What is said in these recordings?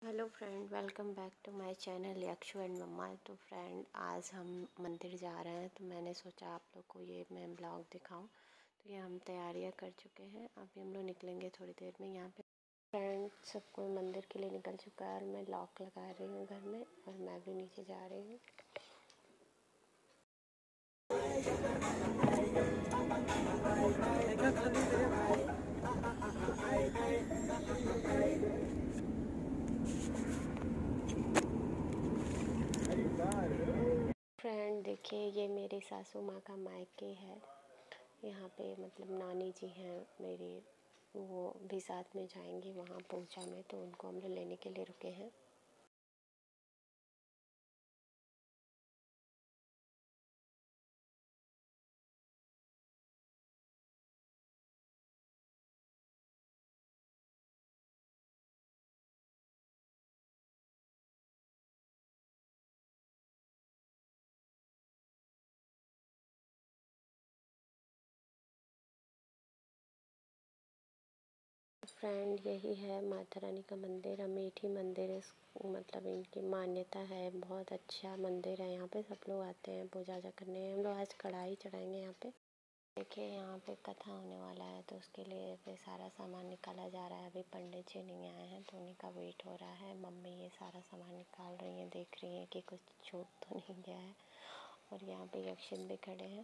Hello friend, welcome back to my channel Yakshu and mamma. तो friend, आज हम मंदिर जा रहे हैं, तो मैंने सोचा आप लोग को ये मैं ब्लॉग दिखाऊं। तो ये हम तैयारियां कर चुके हैं, अभी हम लोग निकलेंगे थोड़ी देर में। यहाँ पे फ्रेंड सब कोई मंदिर के लिए निकल चुका है और मैं लॉक लगा रही हूँ घर में, और मैं भी नीचे जा रही हूँ। फ्रेंड देखिए, ये मेरी सासू माँ का मायके है। यहाँ पे मतलब नानी जी हैं मेरी, वो भी साथ में जाएंगी वहाँ पूजा में, तो उनको हम लोग लेने के लिए रुके हैं। फ्रेंड यही है माता रानी का मंदिर, अमेठी मंदिर है। मतलब इनकी मान्यता है, बहुत अच्छा मंदिर है। यहाँ पे सब लोग आते हैं पूजा करने। हम लोग आज कढ़ाई चढ़ाएंगे यहाँ पे। देखिए यहाँ पे कथा होने वाला है, तो उसके लिए फिर सारा सामान निकाला जा रहा है। अभी पंडित जी नहीं आए हैं, तो उन्हीं का वेट हो रहा है। मम्मी ये सारा सामान निकाल रही हैं, देख रही हैं कि कुछ छूट तो नहीं गया है। और यहाँ पे यक्षित भी खड़े हैं।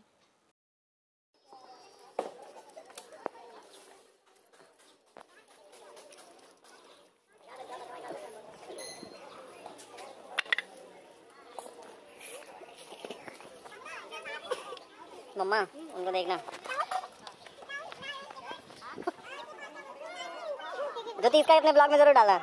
मम्मा उनको देखना। ज्योति इसका अपने ब्लॉग में जरूर डाला।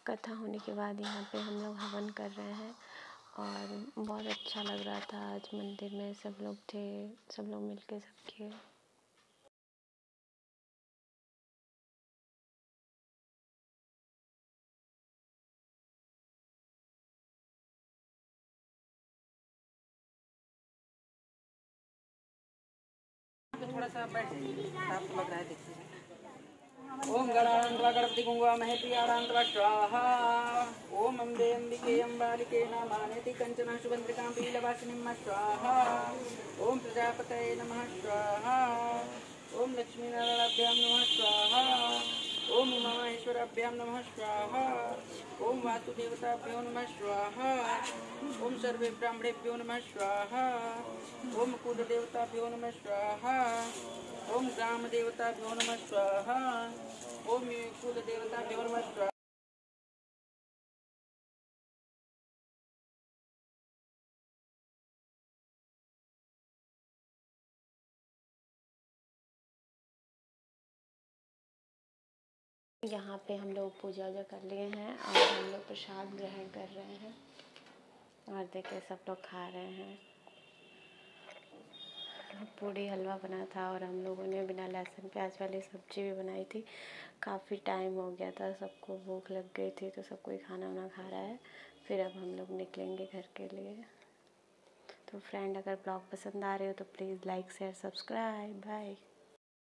कथा होने के बाद यहाँ पे हम लोग हवन कर रहे हैं और बहुत अच्छा लग रहा था। आज मंदिर में सब लोग थे, सब लोग मिलके सब किए। थोड़ा सा बैठ जाइए, आपको लग रहा है देखिए। ओम गणानां गणपति गुंगा महप्रियाणां स्वाहा। ओम अम्बे अंबिके अम्बालिके नमानेति कंचन सुभद्रिकां पीलवासिनीं स्वाहा। ओम प्रजापतये नमः स्वाहा। ओम लक्ष्मीनारायणाभ्यां नमः स्वाहा। ओम उमामहेश्वराभ्यां नमः स्वाहा। ओम वासुदेवताभ्यो नमः स्वाहा। ओम सर्वे ब्राह्मणेभ्यो नमः स्वाहा। ओम कुलदेवताभ्यो नमः स्वाहा। ओम ग्राम देवताभ्यो नमः स्वाहा। ओम कुलदेवताभ्यो नमः स्वाहा। यहाँ पे हम लोग पूजा वूजा कर लिए हैं और हम लोग प्रसाद ग्रहण कर रहे हैं और देखिए सब लोग खा रहे हैं। पूड़ी हलवा बना था और हम लोगों ने बिना लहसुन प्याज वाली सब्जी भी बनाई थी। काफ़ी टाइम हो गया था, सबको भूख लग गई थी तो सब कोई खाना वाना खा रहा है। फिर अब हम लोग निकलेंगे घर के लिए। तो फ्रेंड, अगर ब्लॉग पसंद आ रहे हो तो please like share subscribe. Bye.